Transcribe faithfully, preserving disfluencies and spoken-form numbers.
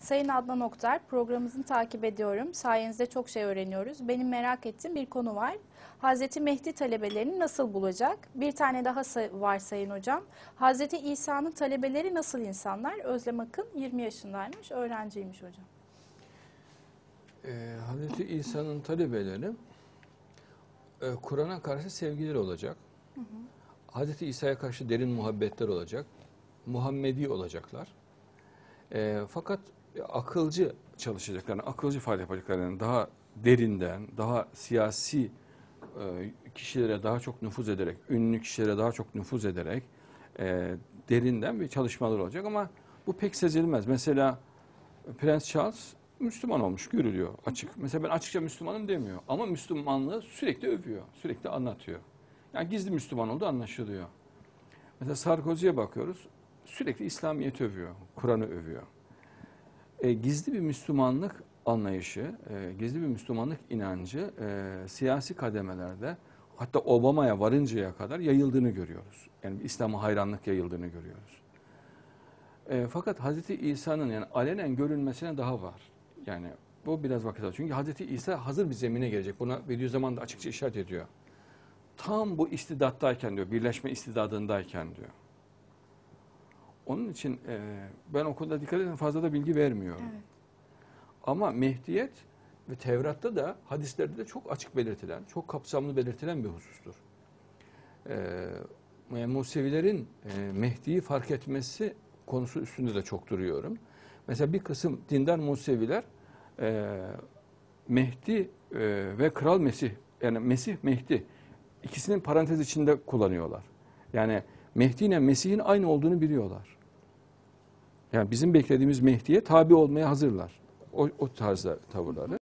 Sayın Adnan Oktar, programımızı takip ediyorum. Sayenizde çok şey öğreniyoruz. Benim merak ettiğim bir konu var. Hazreti Mehdi talebelerini nasıl bulacak? Bir tane daha var Sayın Hocam. Hazreti İsa'nın talebeleri nasıl insanlar? Özlem Akın yirmi yaşındaymış, öğrenciymiş hocam. Ee, Hazreti İsa'nın talebeleri e, Kur'an'a karşı sevgileri olacak. Hı hı. Hazreti İsa'ya karşı derin muhabbetler olacak. Muhammedi olacaklar. E, fakat akılcı çalışacaklarını, akılcı faaliyet yapacaklarını daha derinden, daha siyasi e, kişilere daha çok nüfuz ederek, ünlü kişilere daha çok nüfuz ederek e, derinden bir çalışmalar olacak ama bu pek sezilmez. Mesela Prens Charles Müslüman olmuş, görülüyor açık. Mesela ben açıkça Müslümanım demiyor ama Müslümanlığı sürekli övüyor, sürekli anlatıyor. Yani gizli Müslüman olduğu anlaşılıyor. Mesela Sarkozy'ye bakıyoruz, sürekli İslamiyet'i övüyor, Kur'an'ı övüyor. E, gizli bir Müslümanlık anlayışı, e, gizli bir Müslümanlık inancı e, siyasi kademelerde hatta Obama'ya varıncaya kadar yayıldığını görüyoruz. Yani İslam'a hayranlık yayıldığını görüyoruz. E, fakat Hazreti İsa'nın yani alenen görülmesine daha var. Yani bu biraz vakit alıyor. Çünkü Hazreti İsa hazır bir zemine gelecek. Buna Bediüzzaman da açıkça işaret ediyor. Tam bu istidattayken diyor, birleşme istidadındayken diyor. Onun için e, ben o konuda dikkat edin fazla da bilgi vermiyorum. Evet. Ama Mehdiyet ve Tevrat'ta da hadislerde de çok açık belirtilen, çok kapsamlı belirtilen bir husustur. E, Musevilerin e, Mehdi'yi fark etmesi konusu üstünde de çok duruyorum. Mesela bir kısım dindar Museviler e, Mehdi e, ve Kral Mesih, yani Mesih Mehdi ikisinin parantez içinde kullanıyorlar. Yani Mehdi ile Mesih'in aynı olduğunu biliyorlar. Yani bizim beklediğimiz Mehdi'ye tabi olmaya hazırlar. O, o tarzda tavırları.